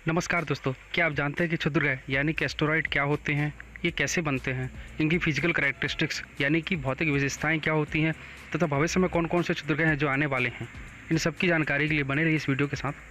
नमस्कार दोस्तों, क्या आप जानते हैं कि क्षुद्रग्रह यानी कि एस्टेरॉयड क्या होते हैं, ये कैसे बनते हैं, इनकी फिजिकल करैक्टरिस्टिक्स यानी कि भौतिक विशेषताएं क्या होती हैं तथा भविष्य में कौन कौन से क्षुद्रग्रह हैं जो आने वाले हैं। इन सब की जानकारी के लिए बने रहिए इस वीडियो के साथ।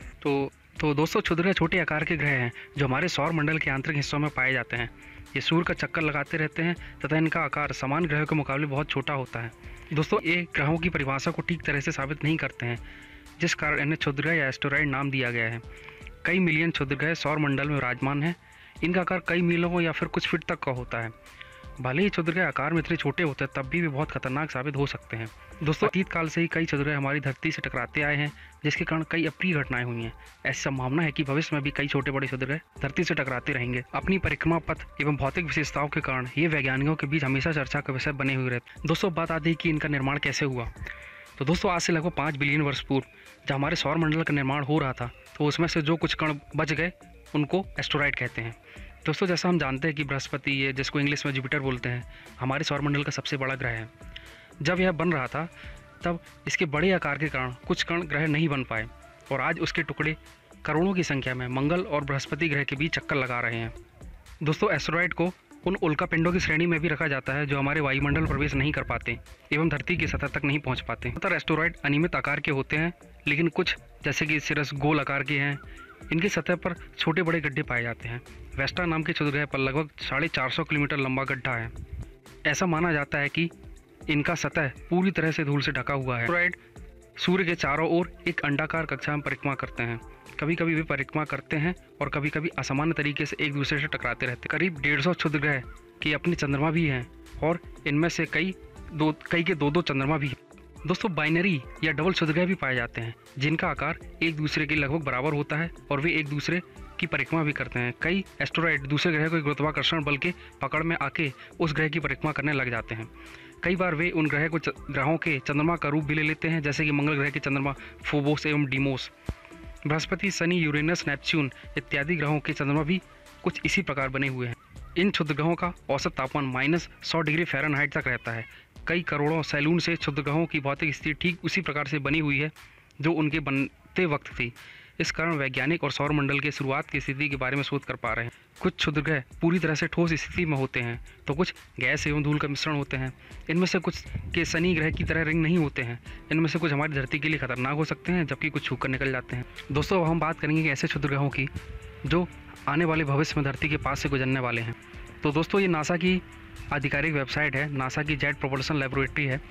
तो दोस्तों, क्षुद्रग्रह छोटे आकार के ग्रह हैं जो हमारे सौर मंडल के आंतरिक हिस्सों में पाए जाते हैं। ये सूर्य का चक्कर लगाते रहते हैं तथा इनका आकार सामान्य ग्रहों के मुकाबले बहुत छोटा होता है। दोस्तों, ये ग्रहों की परिभाषा को ठीक तरह से साबित नहीं करते हैं, जिस कारण इन्हें क्षुद्रग्रह या एस्टेरॉयड नाम दिया गया है। कई मिलियन क्षुद्रग्रह सौर मंडल में विराजमान हैं। इनका आकार कई मीलों या फिर कुछ फीट तक का होता है। भले ही क्षुद्रग्रह आकार में इतने छोटे होते हैं, तब भी वे बहुत खतरनाक साबित हो सकते हैं। दोस्तों, अतीत काल से ही कई क्षुद्रग्रह हमारी धरती से टकराते आए हैं, जिसके कारण कई अप्रिय घटनाएं हुई हैं। ऐसी संभावना है कि भविष्य में भी कई छोटे बड़े क्षुद्रग्रह धरती से टकराते रहेंगे। अपनी परिक्रमा पथ एवं भौतिक विशेषताओं के कारण ये वैज्ञानिकों के बीच हमेशा चर्चा का विषय बने हुए रहते। दोस्तों, बात आती है कि इनका निर्माण कैसे हुआ। तो दोस्तों, आज से लगभग 5 बिलियन वर्ष पूर्व जब हमारे सौर मंडल का निर्माण हो रहा था, तो उसमें से जो कुछ कण बच गए उनको एस्टेरॉयड कहते हैं। दोस्तों, जैसा हम जानते हैं कि बृहस्पति, ये जिसको इंग्लिश में जुपिटर बोलते हैं, हमारे सौर मंडल का सबसे बड़ा ग्रह है। जब यह बन रहा था तब इसके बड़े आकार के कारण कुछ कण ग्रह नहीं बन पाए और आज उसके टुकड़े करोड़ों की संख्या में मंगल और बृहस्पति ग्रह के बीच चक्कर लगा रहे हैं। दोस्तों, एस्टेरॉयड को उन उल्कापिंडों की श्रेणी में भी रखा जाता है जो हमारे वायुमंडल प्रवेश नहीं कर पाते एवं धरती की सतह तक नहीं पहुंच पाते। ज़्यादातर एस्टेरॉयड अनियमित आकार के होते हैं, लेकिन कुछ जैसे कि सिरस गोल आकार के हैं। इनकी सतह पर छोटे बड़े गड्ढे पाए जाते हैं। वेस्टा नाम के क्षुद्रग्रह पर लगभग 450 किलोमीटर लंबा गड्ढा है। ऐसा माना जाता है कि इनका सतह पूरी तरह से धूल से ढका हुआ है। एस्टेरॉयड सूर्य के चारों ओर एक अंडाकार कक्षा में परिक्रमा करते हैं। कभी कभी वे परिक्रमा करते हैं और कभी कभी असामान्य तरीके से एक दूसरे से टकराते रहते हैं। करीब 150 क्षुद्रग्रह के अपने चंद्रमा भी हैं और इनमें से कई के दो चंद्रमा भी हैं। दोस्तों, बाइनरी या डबल क्षुद्रग्रह भी पाए जाते हैं जिनका आकार एक दूसरे के लगभग बराबर होता है और वे एक दूसरे की परिक्रमा भी करते हैं। कई एस्टेरॉयड दूसरे ग्रह के गुरुत्वाकर्षण बल के पकड़ में आके उस ग्रह की परिक्रमा करने लग जाते हैं। कई बार वे उन ग्रहों के चंद्रमा का रूप भी ले लेते हैं, जैसे कि मंगल ग्रह के चंद्रमा फोबोस एवं Deimos. Brihaspati, Shani, Uranus, Neptune इत्यादि ग्रहों के चंद्रमा भी कुछ इसी प्रकार बने हुए हैं। इन क्षुद्रग्रहों का औसत तापमान -100 डिग्री फ़ारेनहाइट तक रहता है। कई करोड़ों सैलून से क्षुद्रग्रहों की भौतिक स्थिति ठीक उसी प्रकार से बनी हुई है जो उनके बनते वक्त थी। इस कारण वैज्ञानिक और सौर मंडल के शुरुआत की स्थिति के बारे में शोध कर पा रहे हैं। कुछ क्षुद्रग्रह पूरी तरह से ठोस स्थिति में होते हैं, तो कुछ गैस एवं धूल का मिश्रण होते हैं। इनमें से कुछ के शनि ग्रह की तरह रिंग नहीं होते हैं। इनमें से कुछ हमारी धरती के लिए खतरनाक हो सकते हैं, जबकि कुछ छूकर निकल जाते हैं। दोस्तों, अब हम बात करेंगे कि ऐसे क्षुद्रग्रहों की जो आने वाले भविष्य में धरती के पास से गुजरने वाले हैं। तो दोस्तों, ये नासा की आधिकारिक वेबसाइट है, नासा की जेट प्रोपल्शन लेबोरेटरी है।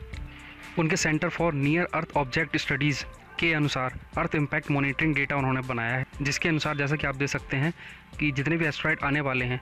उनके centre for near earth object studies के अनुसार अर्थ इम्पैक्ट मॉनिटरिंग डेटा उन्होंने बनाया है, जिसके अनुसार जैसा कि आप देख सकते हैं कि जितने भी एस्टेरॉयड आने वाले हैं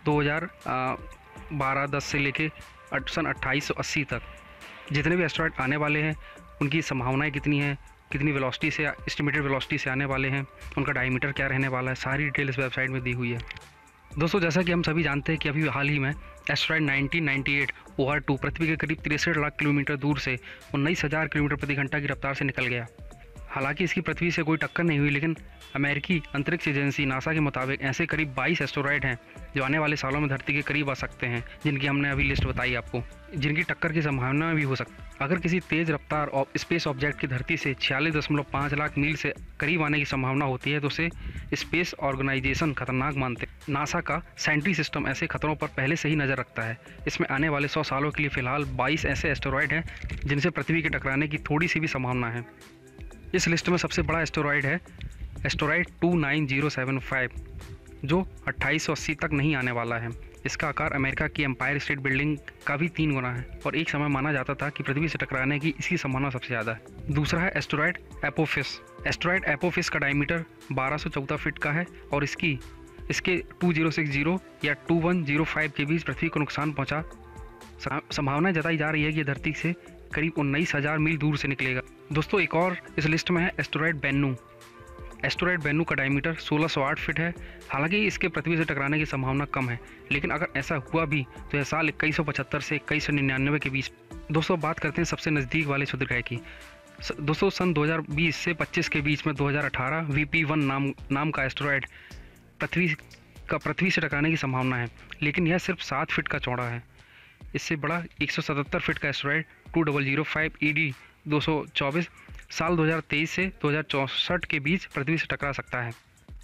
2012-10 से लेके सन 2880 तक जितने भी एस्टेरॉयड आने वाले हैं, उनकी संभावनाएं कितनी हैं, कितनी वेलोसिटी से, एस्टिमेटेड वेलोसिटी से आने वाले हैं, उनका डायमीटर क्या रहने वाला है, सारी डिटेल इस वेबसाइट में दी हुई है। दोस्तों, जैसा कि हम सभी जानते हैं कि अभी हाल ही में एस्टेरॉयड 1998 OR2 पृथ्वी के करीब 63 लाख किलोमीटर दूर से 19,000 किलोमीटर प्रति घंटा की रफ्तार से निकल गया। हालांकि इसकी पृथ्वी से कोई टक्कर नहीं हुई, लेकिन अमेरिकी अंतरिक्ष एजेंसी नासा के मुताबिक ऐसे करीब 22 एस्टेरॉयड हैं जो आने वाले सालों में धरती के करीब आ सकते हैं, जिनकी हमने अभी लिस्ट बताई आपको, जिनकी टक्कर की संभावना भी हो सकती है। अगर किसी तेज़ रफ्तार स्पेस ऑब्जेक्ट की धरती से 46.5 लाख मील से करीब आने की संभावना होती है, तो उसे स्पेस ऑर्गेनाइजेशन खतरनाक मानते हैं। नासा का सेंट्री सिस्टम ऐसे खतरों पर पहले से ही नज़र रखता है। इसमें आने वाले 100 सालों के लिए फ़िलहाल 22 ऐसे एस्टेरॉयड हैं जिनसे पृथ्वी के टकराने की थोड़ी सी भी संभावना है। इस लिस्ट में सबसे बड़ा एस्टेरॉयड है एस्टेरॉयड 29075, जो 2880 तक नहीं आने वाला है। इसका आकार अमेरिका की एम्पायर स्टेट बिल्डिंग का भी 3 गुना है और एक समय माना जाता था कि पृथ्वी से टकराने की इसकी संभावना सबसे ज़्यादा है। दूसरा है एस्टेरॉयड एपोफिस। एस्टेरॉयड एपोफिस का डायमीटर 1214 फीट का है और इसके 2060 या 2105 के बीच पृथ्वी को नुकसान पहुँचा संभावना जताई जा रही है कि धरती से करीब 19,000 मील दूर से निकलेगा। दोस्तों, एक और इस लिस्ट में है एस्टेरॉयड बेन्नू। एस्टेरॉयड बेन्नू का डायमीटर 1608 फीट है। हालांकि इसके पृथ्वी से टकराने की संभावना कम है, लेकिन अगर ऐसा हुआ भी तो यह साल 2175 से 2199 के बीच। दोस्तों, बात करते हैं सबसे नज़दीक वाले क्षुद्रग्रह की। दोस्तों, सन 2020 से 25 के बीच में 2018 VP1 नाम का एस्टेरॉयड पृथ्वी से टकराने की संभावना है, लेकिन यह सिर्फ 7 फीट का चौड़ा है। इससे बड़ा 177 फीट का एस्टेरॉयड 2005 ED 224 साल 2023 से 2064 के बीच पृथ्वी से टकरा सकता है।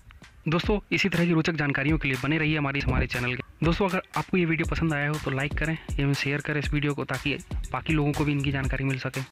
दोस्तों इसी तरह की रोचक जानकारियों के लिए बने रहिए हमारे चैनल के। दोस्तों अगर आपको ये वीडियो पसंद आया हो तो लाइक करें एवं शेयर करें इस वीडियो को, ताकि बाकी लोगों को भी इनकी जानकारी मिल सके।